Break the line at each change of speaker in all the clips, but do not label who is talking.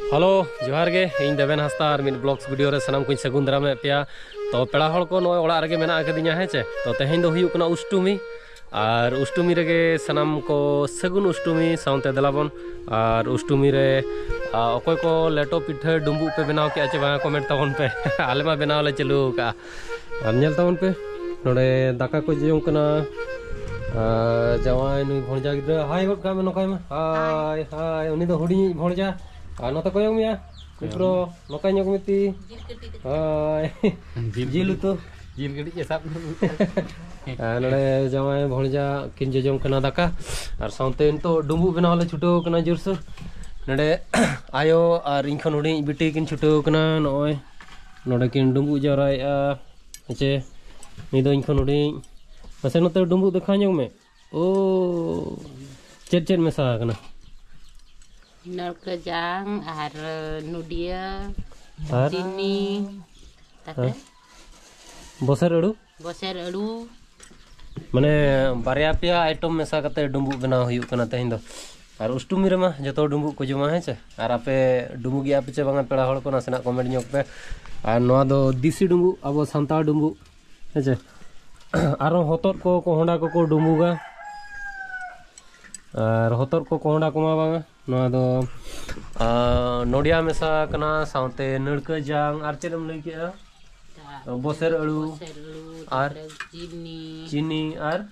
Hello जोहार गे इन देवेन हस्ता और मिड ब्लॉग्स वीडियो रे सनाम कुछ सगुन दाराम पे तो पेड़ा हड़ को नय ओड़ा रे मेना कदिया हेचे तो तेहें दो हुयुक कना अष्टमी और अष्टमी रे सनाम को सगुन अष्टमी साउंते दलाबन और अष्टमी रे अकोय को लेटो पिठा डुम्बू पे बनाव के आचे बा कमेंट ताबन पे आले मा बनाव ले चलू का आम नेल ताबन पे नोडे दाका को जम कना जवाई नुई भणजा गिद्रा हाय गोट का नकाय मा हाय हाय उनी दो हुडी भणजा नोते कोयong मिया मित्रो नकाय nyok miti हाय जिल तो जिल गडी के साब नोडे जवाई भणजा किन जजम कना दाका और साउंते तो डुम्बू बनाव ले छुटो कना जोरसो नोडे आयो और इनखन हुडी बिटी किन छुटो कना नय नोडे किन डुम्बू जराय हेचे नि दो इनखन हुडी मसे नोते डुम्बू देखा nyok में ओ चेट चेट में सा कना
नरकजांग और नुडिया चीनी ताके
बसर
अड़ू
माने बारिया पिया आइटम में सा कते डुम्बू बनाव हुयु कना तेहिं दो और अष्टमी रे मा जतो डुम्बू को जमा है चे और आपे डुम्बू गिया पे चे बांगा पेड़ा हड़ को नासेना कमेंट nyok पे और नोआ दो दिसी डुम्बू अब सांताल डुम्बू है चे आरो होतर को कोहंडा को डुम्बूगा और होतर को कोहंडा को मा बांगा नोआ दो नोडिया मेसा कना साउंते नड़का जांग और चेदम लई के बसेर अड़ू और चीनी और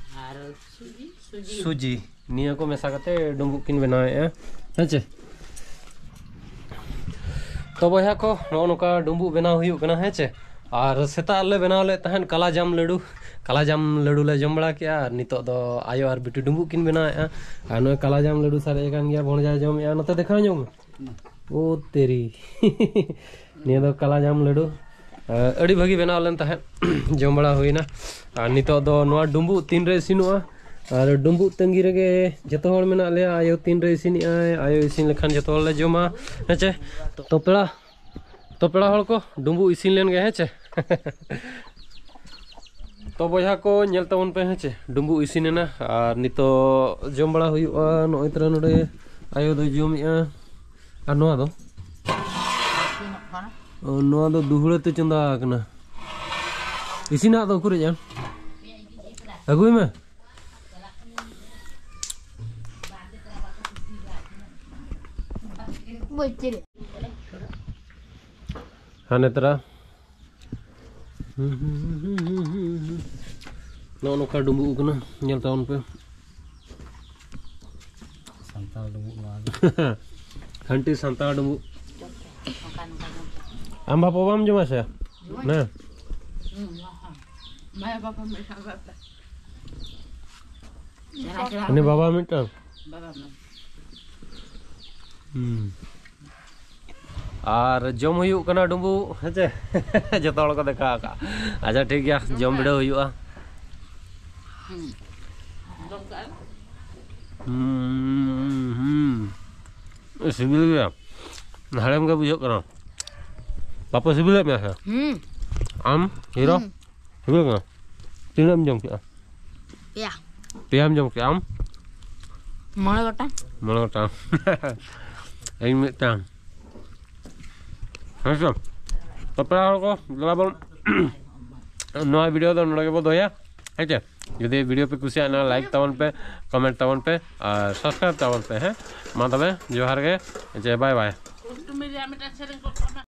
सूजी निया को मेसा कते डुम्बू किन बनाए हेचे तो बया को नोका डुम्बू बनाव हुयु कना हेचे और सेता ले बनाव ले तहन काला जाम लड्डू ले जम बड़ा किया और नितो दो आयो और बिटू डुम्बू किन बनाए और नो काला जाम लड्डू सारे कान गया भणजा जम या नते देखा ᱧᱚᱜ ओ तेरी निया दो काला जाम लड्डू अड़ी भागी बनाव लेन तहन जम बड़ा हुईना और नितो दो नोआ डुम्बू तीन रे इसिनुआ और डुम्बू तंगी रे जतो हड़ मेना ले आयो तीन रे इसिनी आयो इसिन लेखान जतो ले जमा हेचे तो पेड़ा हड़ को डुम्बू इसिन लेन गे हेचे तो बया को नेल ताबन पे हेचे डुम्बू इसिनेना और नितो जम बड़ा हुयुआ नय तरा नोडे आयो दो जमइया और नोआ दो दुहड़े ते चंदा कना इसिना दो कुरे जान अगुई में हाने तरा नो नोका डुम्बू कना नेल ताबन पे सांताल डुम्बू हंटी सांताल डुम्बू आम बापा बाम जमा से ना मैं बापा में सागता ने बाबा मिटा बाबा और जम हुयु कना डुम्बू हेचे जतो हड़ को देखा का अच्छा ठीक गया जम बिड़ो हुयुआ सिबिल गया हाड़ेम के बुझो करा पापा सिबिल में है आम हीरो सिबिल का तीनम जम के पियाम जम के आम मणे गोटा इन मिटाम हाँ सब तो पेड़ा हड़ को दलाबन नया वीडियो दो नोडे के दोया हेचे जुदी वीडियो पे कुछ ना लाइक ताबन पे कमेंट ताबन पे और सब्सक्राइब ताबन पे है मा तबे जोहार गे जे बाय बाय।